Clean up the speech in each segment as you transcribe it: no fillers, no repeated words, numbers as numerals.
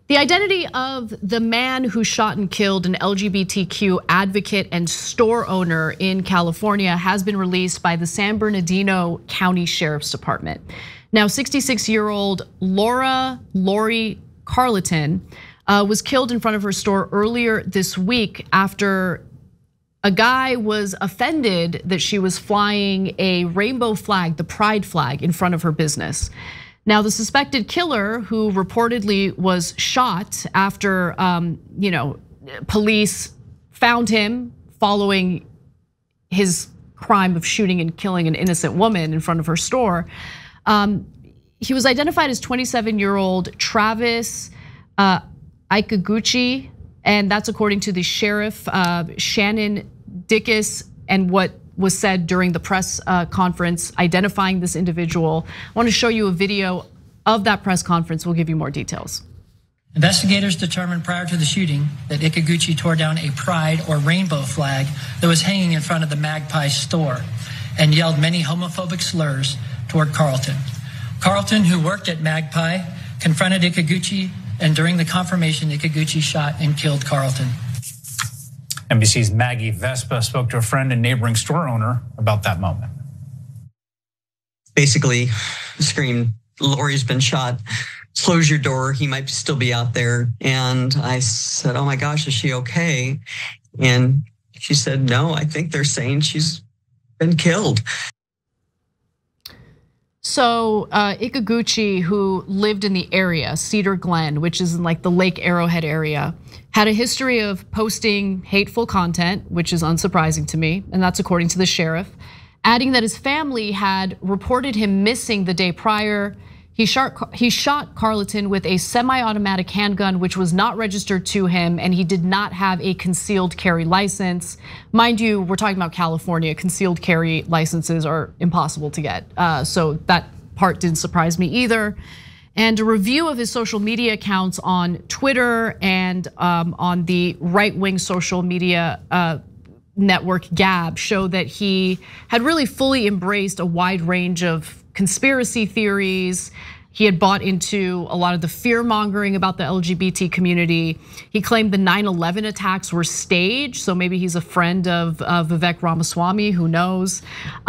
The identity of the man who shot and killed an LGBTQ advocate and store owner in California has been released by the San Bernardino County Sheriff's Department. Now, 66-year-old Laura Ann Carleton was killed in front of her store earlier this week after a guy was offended that she was flying a rainbow flag, the pride flag, in front of her business. Now, the suspected killer, who reportedly was shot after police found him following his crime of shooting and killing an innocent woman in front of her store. He was identified as 27-year-old Travis Ikeguchi, and that's according to the sheriff, Shannon, Dicus, and what was said during the press conference identifying this individual. I want to show you a video of that press conference. We'll give you more details. Investigators determined prior to the shooting that Ikeguchi tore down a pride or rainbow flag that was hanging in front of the Magpie store and yelled many homophobic slurs toward Carleton. Carleton, who worked at Magpie, confronted Ikeguchi, and during the confirmation, Ikeguchi shot and killed Carleton. NBC's Maggie Vespa spoke to a friend and neighboring store owner about that moment. Basically screamed, "Lori's been shot. Close your door. He might still be out there." And I said, "Oh my gosh, is she okay?" And she said, "No, I think they're saying she's been killed." So Ikeguchi, who lived in the area, Cedar Glen, which is in like the Lake Arrowhead area, had a history of posting hateful content, which is unsurprising to me, and that's according to the sheriff, adding that his family had reported him missing the day prior. He shot Carleton with a semi-automatic handgun, which was not registered to him, and he did not have a concealed carry license. Mind you, we're talking about California. Concealed carry licenses are impossible to get, so that part didn't surprise me either. And a review of his social media accounts on Twitter and on the right-wing social media network Gab show that he had really fully embraced a wide range of conspiracy theories. He had bought into a lot of the fear mongering about the LGBT community. He claimed the 9/11 attacks were staged, so maybe he's a friend of Vivek Ramaswamy, who knows.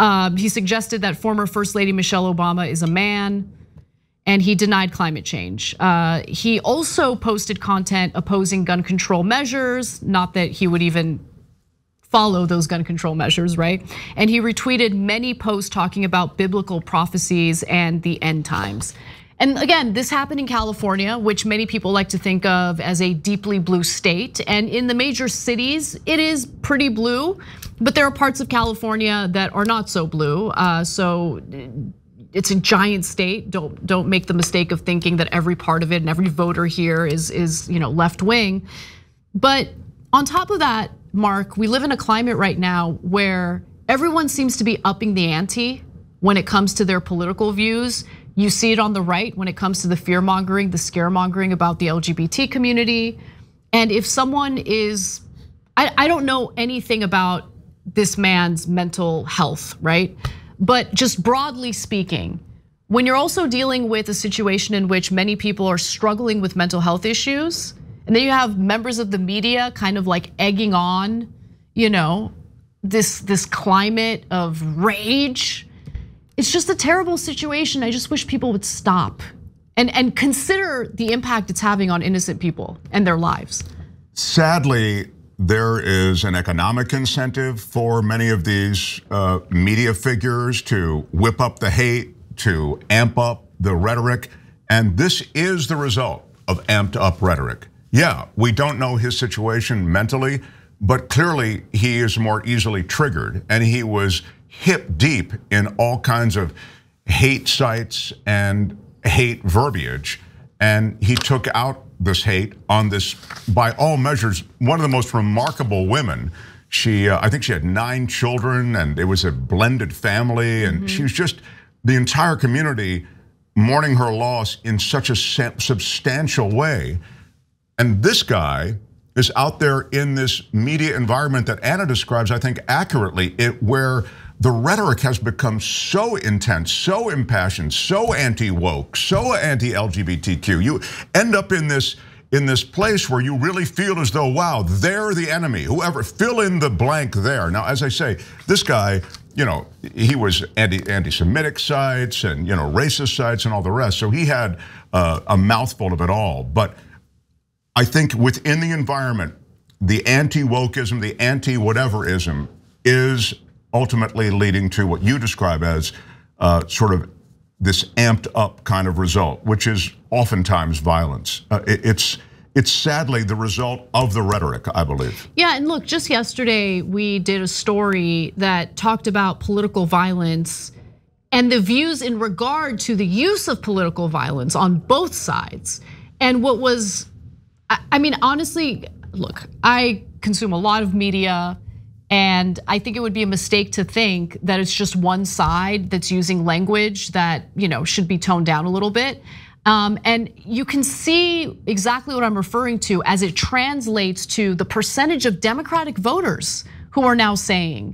He suggested that former First Lady Michelle Obama is a man, and he denied climate change. He also posted content opposing gun control measures, not that he would even follow those gun control measures, right? And he retweeted many posts talking about biblical prophecies and the end times. And again, this happened in California, which many people like to think of as a deeply blue state. And in the major cities, it is pretty blue, but there are parts of California that are not so blue. So it's a giant state. Don't make the mistake of thinking that every part of it and every voter here is left wing. But on top of that, Mark, we live in a climate right now where everyone seems to be upping the ante when it comes to their political views. You see it on the right when it comes to the fear mongering, the scaremongering about the LGBT community. And if someone is, I don't know anything about this man's mental health, right? But just broadly speaking, when you're also dealing with a situation in which many people are struggling with mental health issues, and then you have members of the media kind of like egging on, this climate of rage. It's just a terrible situation. I just wish people would stop and consider the impact it's having on innocent people and their lives. Sadly, there is an economic incentive for many of these media figures to whip up the hate, to amp up the rhetoric, and this is the result of amped up rhetoric. Yeah, we don't know his situation mentally, but clearly he is more easily triggered, and he was hip deep in all kinds of hate sites and hate verbiage, and he took out this hate on this, by all measures, one of the most remarkable women. I think she had 9 children, and it was a blended family, and she was just, the entire community mourning her loss in such a substantial way. And this guy is out there in this media environment that Anna describes, I think accurately, where the rhetoric has become so intense, so impassioned, so anti-woke, so anti-LGBTQ. You end up in this in this place where you really feel as though, wow, they're the enemy, whoever, fill in the blank there. Now, as I say, this guy, he was anti-Semitic sites and, racist sites and all the rest. So he had a mouthful of it all. But I think within the environment, the anti-wokeism, the anti-whateverism is ultimately leading to what you describe as sort of this amped up kind of result, which is oftentimes violence. It's sadly the result of the rhetoric, I believe. Yeah, and look, just yesterday we did a story that talked about political violence and the views in regard to the use of political violence on both sides. And what was, I mean, honestly, look, I consume a lot of media, and I think it would be a mistake to think that it's just one side that's using language that should be toned down a little bit. And you can see exactly what I'm referring to as it translates to the percentage of Democratic voters who are now saying,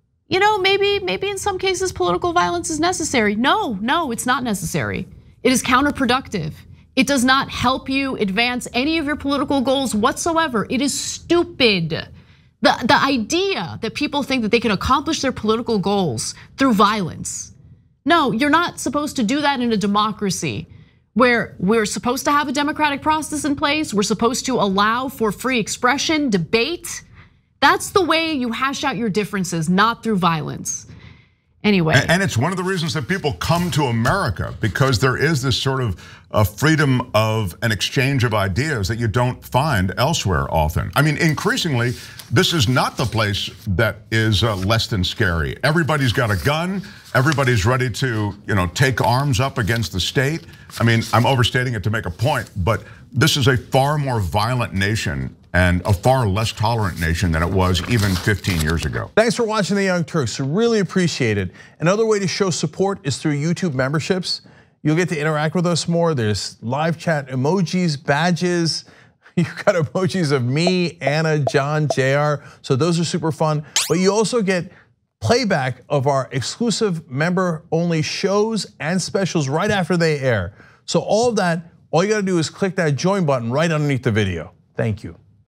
maybe in some cases political violence is necessary. No, it's not necessary. It is counterproductive. It does not help you advance any of your political goals whatsoever. It is stupid. The idea that people think that they can accomplish their political goals through violence. No, you're not supposed to do that in a democracy where we're supposed to have a democratic process in place. We're supposed to allow for free expression, debate. That's the way you hash out your differences, not through violence. Anyway. And it's one of the reasons that people come to America, because there is this sort of freedom of an exchange of ideas that you don't find elsewhere often. I mean, increasingly, this is not the place that is less than scary. Everybody's got a gun. Everybody's ready to, take arms up against the state. I mean, I'm overstating it to make a point, but this is a far more violent nation and a far less tolerant nation than it was even 15 years ago. Thanks for watching The Young Turks, really appreciate it. Another way to show support is through YouTube memberships. You'll get to interact with us more. There's live chat emojis, badges. You've got emojis of me, Anna, John, JR. So those are super fun. But you also get playback of our exclusive member-only shows and specials right after they air. So all of that, all you gotta do is click that join button right underneath the video. Thank you.